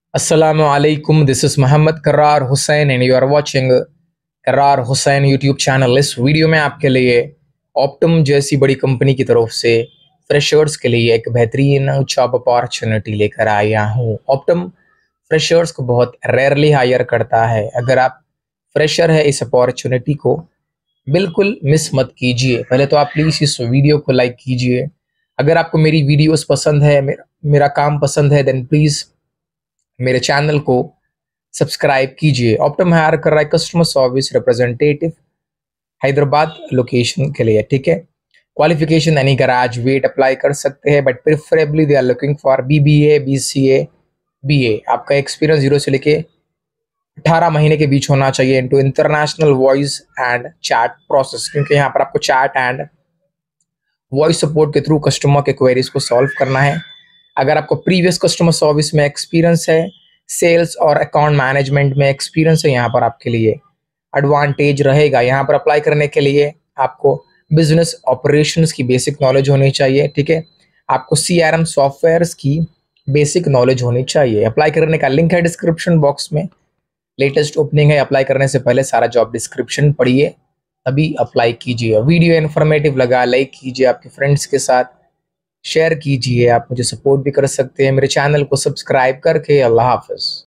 Assalamu alaikum. This is Mohammed Karrar Hussain and you are watching Karrar Hussain YouTube channel। इस video में आपके लिए Optum जैसी बड़ी कंपनी की तरफ से फ्रेशर्स के लिए एक बेहतरीन जॉब अपॉर्चुनिटी लेकर आया हूँ। ऑप्टम फ्रेशर्स को बहुत रेयरली हायर करता है। अगर आप फ्रेशर है, इस अपॉर्चुनिटी को बिल्कुल मिस मत कीजिए। पहले तो आप प्लीज़ इस वीडियो को लाइक कीजिए। अगर आपको मेरी वीडियोस पसंद है, मेरा काम पसंद है, देन प्लीज़ मेरे चैनल को सब्सक्राइब कीजिए। ऑप्टम हायर कर रहा है customer service representative Hyderabad location के लिए, ठीक है। क्वालिफिकेशन यानी ग्रेजुएट अप्लाई कर सकते हैं, but preferably they are looking for BBA, BCA, BA। आपका एक्सपीरियंस 0 से लेके 18 महीने के बीच होना चाहिए into international voice and chat process, क्योंकि यहाँ पर आपको चैट एंड वॉइस सपोर्ट के थ्रू कस्टमर के क्वेरीज को सॉल्व करना है। अगर आपको प्रीवियस कस्टमर सर्विस में एक्सपीरियंस है, सेल्स और अकाउंट मैनेजमेंट में एक्सपीरियंस है, यहाँ पर आपके लिए एडवांटेज रहेगा। यहाँ पर अप्लाई करने के लिए आपको बिजनेस ऑपरेशंस की बेसिक नॉलेज होनी चाहिए, ठीक है। आपको CRM सॉफ्टवेयर्स की बेसिक नॉलेज होनी चाहिए। अप्लाई करने का लिंक है डिस्क्रिप्शन बॉक्स में। लेटेस्ट ओपनिंग है। अप्लाई करने से पहले सारा जॉब डिस्क्रिप्शन पढ़िए, तभी अप्लाई कीजिए। वीडियो इन्फॉर्मेटिव लगा लाइक कीजिए, आपके फ्रेंड्स के साथ शेयर कीजिए। आप मुझे सपोर्ट भी कर सकते हैं मेरे चैनल को सब्सक्राइब करके। अल्लाह हाफ़िज़।